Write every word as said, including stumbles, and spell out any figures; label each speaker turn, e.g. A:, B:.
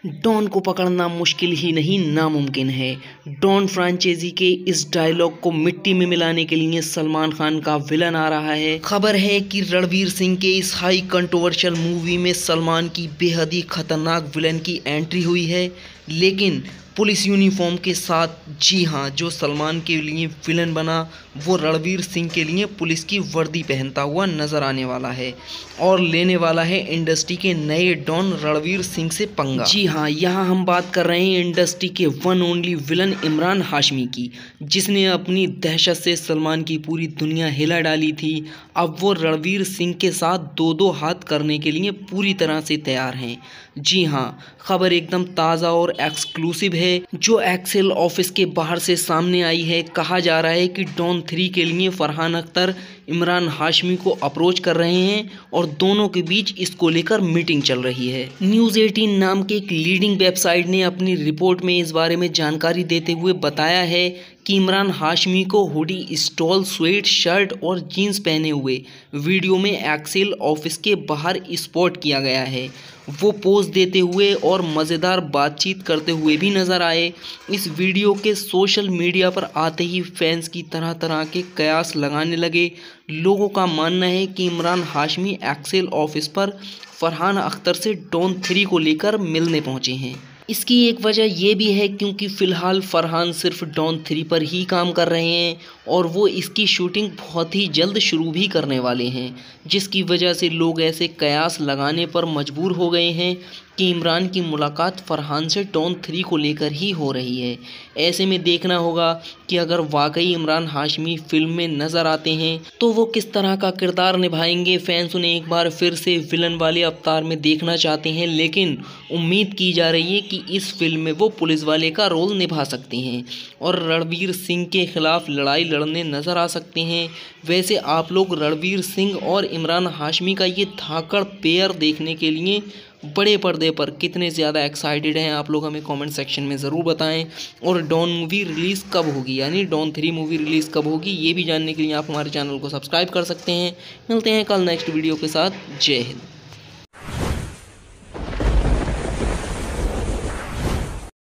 A: Don को पकड़ना मुश्किल ही नहीं नामुमकिन है। डॉन फ्रांचाइजी के इस डायलॉग को मिट्टी में मिलाने के लिए सलमान खान का विलन आ रहा है। खबर है कि रणवीर सिंह के इस हाई कंट्रोवर्शियल मूवी में सलमान की बेहद ही खतरनाक विलन की एंट्री हुई है, लेकिन पुलिस यूनिफॉर्म के साथ। जी हाँ, जो सलमान के लिए विलन बना वो रणवीर सिंह के लिए पुलिस की वर्दी पहनता हुआ नजर आने वाला है और लेने वाला है इंडस्ट्री के नए डॉन रणवीर सिंह से पंगा। जी हाँ, यहाँ हम बात कर रहे हैं इंडस्ट्री के one only villain Imran Hashmi की, जिसने अपनी दहशत से सलमान की पूरी दुनिया हिला डाली थी। अब वो रणवीर सिंह के साथ दो दो हाथ करने के लिए पूरी तरह से तैयार हैं। जी हाँ, खबर एकदम ताज़ा और एक्सक्लूसिव है जो एक्सेल ऑफिस के बाहर से सामने आई है। कहा जा रहा है कि डॉन थ्री के लिए फरहान अख्तर इमरान हाशमी को अप्रोच कर रहे हैं और दोनों के बीच इसको लेकर मीटिंग चल रही है। न्यूज़ एटीन नाम के एक लीडिंग वेबसाइट ने अपनी रिपोर्ट में इस बारे में जानकारी देते हुए बताया है कि इमरान हाशमी को हुडी, स्टॉल, स्वेट शर्ट और जीन्स पहने हुए वीडियो में एक्सेल ऑफिस के बाहर स्पॉट किया गया है। वो पोज देते हुए और मज़ेदार बातचीत करते हुए भी नज़र आए। इस वीडियो के सोशल मीडिया पर आते ही फैंस की तरह तरह के कयास लगाने लगे। लोगों का मानना है कि इमरान हाशमी एक्सेल ऑफिस पर फरहान अख्तर से डॉन थ्री को लेकर मिलने पहुंचे हैं। इसकी एक वजह यह भी है क्योंकि फ़िलहाल फरहान सिर्फ डॉन थ्री पर ही काम कर रहे हैं और वो इसकी शूटिंग बहुत ही जल्द शुरू भी करने वाले हैं, जिसकी वजह से लोग ऐसे कयास लगाने पर मजबूर हो गए हैं कि इमरान की मुलाकात फरहान से डॉन थ्री को लेकर ही हो रही है। ऐसे में देखना होगा कि अगर वाकई इमरान हाशमी फिल्म में नज़र आते हैं तो वो किस तरह का किरदार निभाएंगे। फैंस उन्हें एक बार फिर से विलन वाले अवतार में देखना चाहते हैं, लेकिन उम्मीद की जा रही है कि इस फिल्म में वो पुलिस वाले का रोल निभा सकते हैं और रणवीर सिंह के खिलाफ लड़ाई लड़ने नज़र आ सकते हैं। वैसे आप लोग रणवीर सिंह और इमरान हाशमी का ये धाकड़ पेयर देखने के लिए बड़े पर्दे पर कितने ज़्यादा एक्साइटेड हैं, आप लोग हमें कमेंट सेक्शन में ज़रूर बताएं। और डॉन मूवी रिलीज़ कब होगी, यानी डॉन थ्री मूवी रिलीज़ कब होगी, ये भी जानने के लिए आप हमारे चैनल को सब्सक्राइब कर सकते हैं। मिलते हैं कल नेक्स्ट वीडियो के साथ। जय हिंद।